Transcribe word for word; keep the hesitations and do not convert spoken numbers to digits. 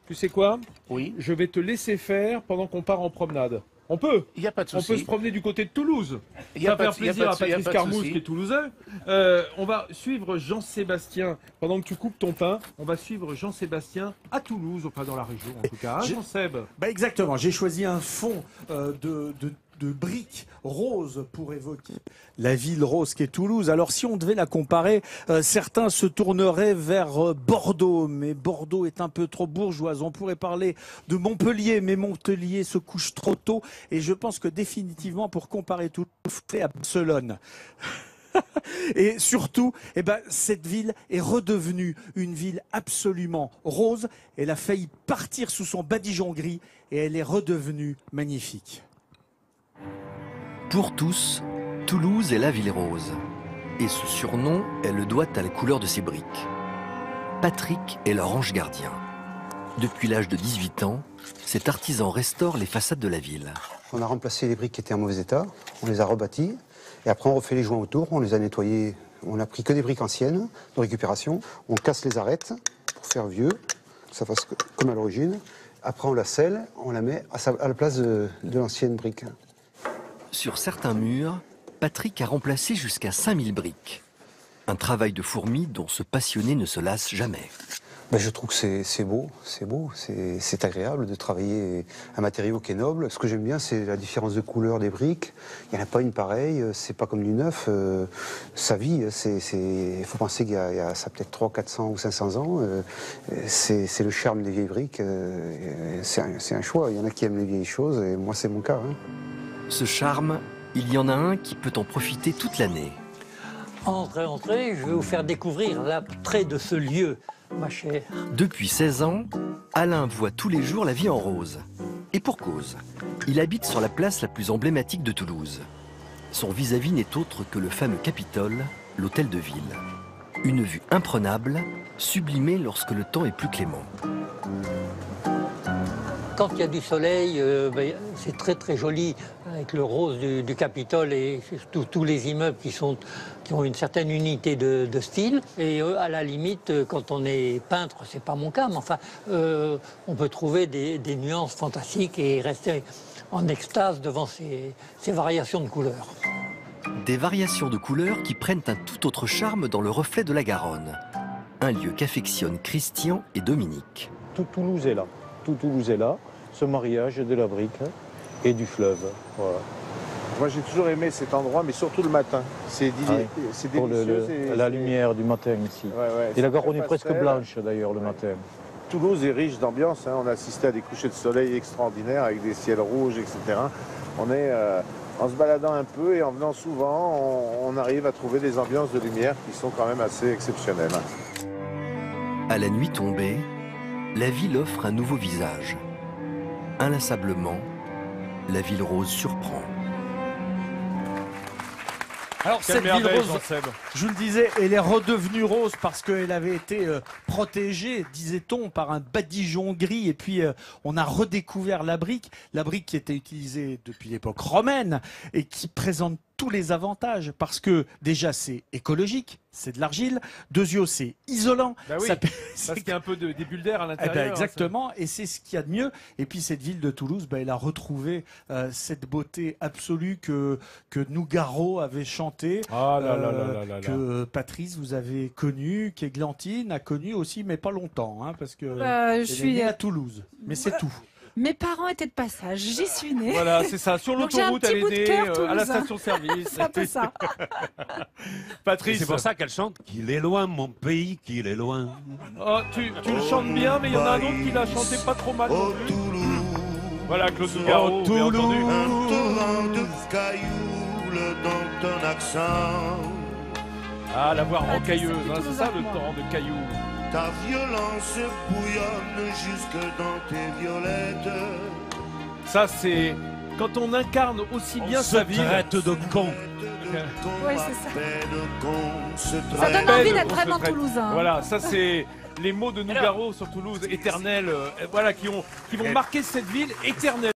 Tu sais quoi? Oui. Je vais te laisser faire pendant qu'on part en promenade. On peut. Il n'y a pas de On souci. peut se promener du côté de Toulouse. Y a Ça va pas faire de- y a plaisir pas à de- y a Patrice pas de Carmouze souci. qui est toulousain. Euh, on va suivre Jean-Sébastien pendant que tu coupes ton pain. On va suivre Jean-Sébastien à Toulouse, enfin dans la région en tout cas. Hein, J'ai- Jean-Seb. Bah exactement, j'ai choisi un fond euh, de, de, de briques roses pour évoquer la ville rose qui est Toulouse. Alors si on devait la comparer, euh, certains se tourneraient vers euh, Bordeaux, mais Bordeaux est un peu trop bourgeoise. On pourrait parler de Montpellier, mais Montpellier se couche trop tôt. Et je pense que définitivement, pour comparer Toulouse, c'est à Barcelone. Et surtout, eh ben, cette ville est redevenue une ville absolument rose. Elle a failli partir sous son badigeon gris et elle est redevenue magnifique. Pour tous, Toulouse est la ville rose. Et ce surnom, elle le doit à la couleur de ses briques. Patrick est leur ange gardien. Depuis l'âge de dix-huit ans, cet artisan restaure les façades de la ville. On a remplacé les briques qui étaient en mauvais état, on les a rebâties, et après on refait les joints autour, on les a nettoyés, on a pris que des briques anciennes de récupération, on casse les arêtes pour faire vieux, que ça fasse comme à l'origine. Après on la scelle, on la met à, sa, à la place de, de l'ancienne brique. Sur certains murs, Patrick a remplacé jusqu'à cinq mille briques. Un travail de fourmi dont ce passionné ne se lasse jamais. Ben, je trouve que c'est c'est beau, c'est beau, c'est c'est agréable de travailler un matériau qui est noble. Ce que j'aime bien, c'est la différence de couleur des briques. Il n'y en a pas une pareille, c'est pas comme du neuf. Euh, ça vit, il faut penser qu'il y, y a ça peut-être trois cents, quatre cents ou cinq cents ans. Euh, c'est le charme des vieilles briques. Euh, c'est un, un choix. Il y en a qui aiment les vieilles choses, et moi c'est mon cas. Hein. Ce charme, il y en a un qui peut en profiter toute l'année. Entrez, entrez, je vais vous faire découvrir l'attrait de ce lieu, ma chère. Depuis seize ans, Alain voit tous les jours la vie en rose. Et pour cause, il habite sur la place la plus emblématique de Toulouse. Son vis-à-vis n'est autre que le fameux Capitole, l'hôtel de ville. Une vue imprenable, sublimée lorsque le temps est plus clément. Quand il y a du soleil, euh, ben, c'est très très joli avec le rose du, du Capitole et surtout tous les immeubles qui, sont, qui ont une certaine unité de, de style. Et euh, à la limite, quand on est peintre, c'est pas mon cas, mais enfin, euh, on peut trouver des, des nuances fantastiques et rester en extase devant ces, ces variations de couleurs. Des variations de couleurs qui prennent un tout autre charme dans le reflet de la Garonne. Un lieu qu'affectionnent Christian et Dominique. Tout Toulouse est là. Tout Toulouse est là. Ce mariage de la brique et du fleuve. Voilà. Moi j'ai toujours aimé cet endroit, mais surtout le matin. C'est Ah oui. Pour le, le, la lumière du matin ici. Ouais, ouais, et la Garonne est pastel. presque blanche d'ailleurs le ouais. matin. Toulouse est riche d'ambiance. Hein. On a assisté à des couchers de soleil extraordinaires avec des ciels rouges, et cetera. On est, euh, en se baladant un peu et en venant souvent, on, on arrive à trouver des ambiances de lumière qui sont quand même assez exceptionnelles. À la nuit tombée, la ville offre un nouveau visage. Inlassablement, la ville rose surprend. Alors Quelle cette ville merveille, rose, Jean-Seb. je vous le disais, elle est redevenue rose parce qu'elle avait été euh, protégée, disait-on, par un badigeon gris. Et puis euh, on a redécouvert la brique, la brique qui était utilisée depuis l'époque romaine et qui présente tous les avantages parce que déjà c'est écologique, c'est de l'argile. Deuxièmement, c'est isolant. Bah oui, Ça peut- parce qu'il y a un peu de, des bulles d'air à Eh l'intérieur. ben, hein, exactement, et c'est ce qu'il y a de mieux. Et puis cette ville de Toulouse, ben, elle a retrouvé euh, cette beauté absolue que, que Nougaro avait chantée, Ah là là euh, là là là là. que Patrice vous avez connue, qu'Églantine a connue aussi, mais pas longtemps, hein, parce que Bah, je elle suis- est née à Toulouse. Mais c'est tout. Mes parents étaient de passage, j'y suis née. Voilà, c'est ça. Sur Donc j'ai un l'autoroute, petit elle est bout de née cœur euh, à la toulousain. station-service. C'est un peu ça. Patrice. C'est pour ça qu'elle chante qu'il est loin, mon pays, qu'il est loin. Oh, tu, tu le chantes bien, mais il y en a un autre qui l'a chanté pas trop mal. non plus. Voilà, Claude Nougaro, bien entendu. Un torrent de cailloux dans ton accent. Ah, la voix Ah, rocailleuse, c'est hein, plutôt c'est ça le moi. torrent de cailloux. Ta violence bouillonne jusque dans tes violettes. Ça, c'est quand on incarne aussi bien sa vie. Traite de con. Ouais, c'est ça. Ça Ça donne Peine envie qu'on d'être se vraiment traite. toulousain. Voilà, ça c'est les mots de Nougaro sur Toulouse, éternels, euh, voilà, qui, ont, qui vont marquer cette ville éternelle.